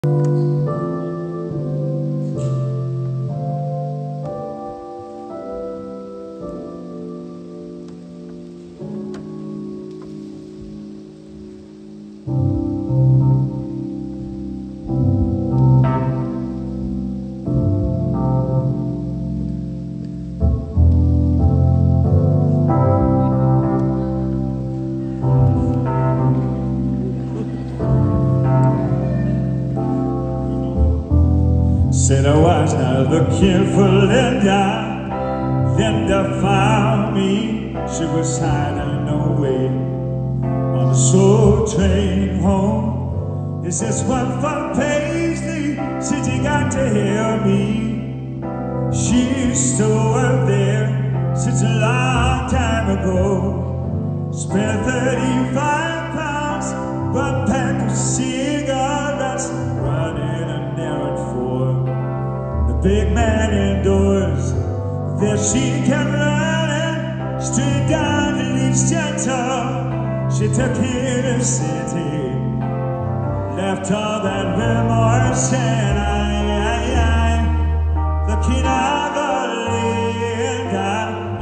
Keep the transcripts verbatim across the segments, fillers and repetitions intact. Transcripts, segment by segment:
Said I was not looking for Linda. Linda found me. She was hiding away on the soul train home. It says one from Paisley. Said you got to hear me. She's still up there since a long time ago. Spent thirty-five pounds, one pack of cigarettes, running an errand for the big man indoors. There she kept running straight down to East Gentle. She took in the city, left all that remorse, and I, I, I, the kid of Linda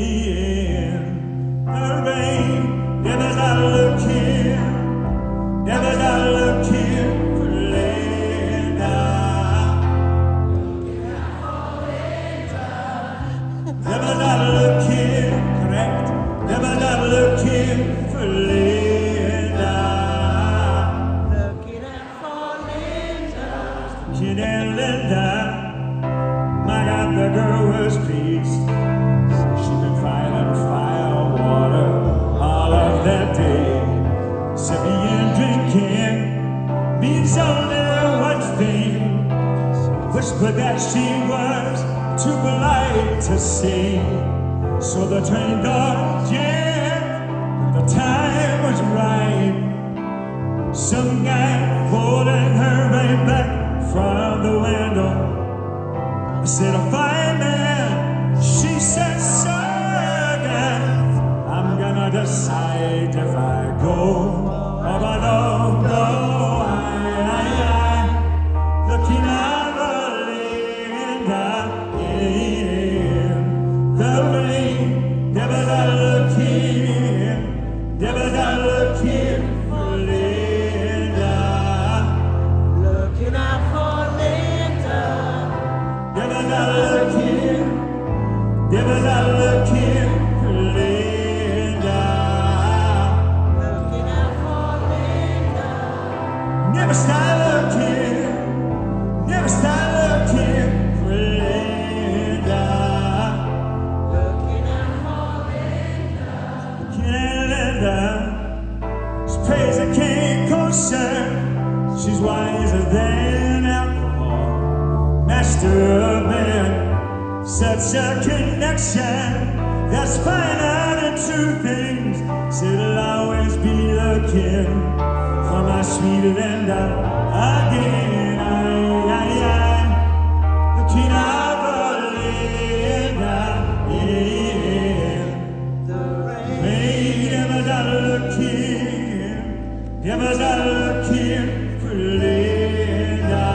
in the rain. Never not looking, never not looking for Linda. Never not looking, correct, never not looking for Linda. Looking out for Linda. Kid and Linda, my God, the girl was pleased. She'd been fighting fire, water, all of that day. Sipping and drinking means only one thing. Whispered that she was too polite to sing. So the train door jammed, the time was right. Some guy holding her right back from the window. I said, a fine man. She said, sir, I'm gonna decide if I go or I don't go. I, I, I, looking out for Linda in the rain. Never not looking, never not looking for Linda. Looking out for Linda. Never not looking, never not looking for Linda. Looking out for Linda. Never stop looking, never stop looking for Linda. Looking out for Linda. Looking at Linda, she pays a king concern. She's wiser than alcohol, master of men. Such a connection that's finer than two things. Said I'll always be looking for my sweet Linda again. I, I, I, looking out for Linda in The rain. rain. Never not looking, never not looking for Linda.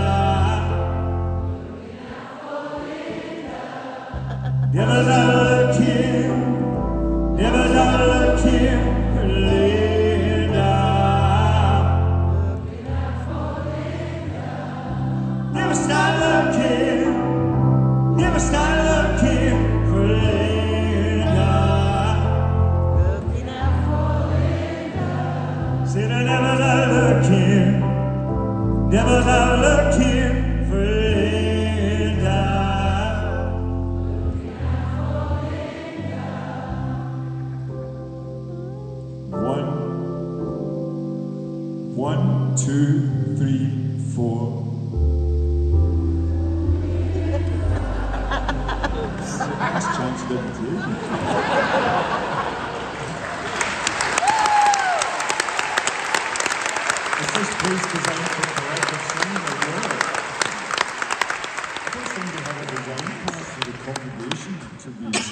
Never not looking, never not looking for Linda. Never stop looking, never stop looking for Linda. Looking out for Linda. Said I never not looking, never not looking for Linda. One, one, two, three, four. Last chance to Is this place designed for collective singing or what? I don't think they have a design path for the congregation to be